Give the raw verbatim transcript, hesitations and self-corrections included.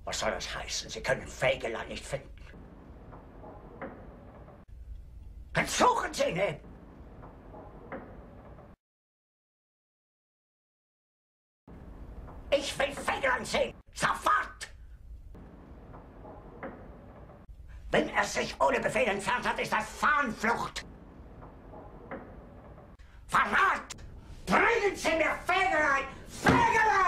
Was soll das heißen? Sie können Fegelein nicht finden. Dann suchen Sie ihn! Ich will Fegelein sehen! Sofort! Wenn er sich ohne Befehl entfernt hat, ist das Fahnenflucht! Verrat! Bringen Sie mir Fegelein! Fegelein!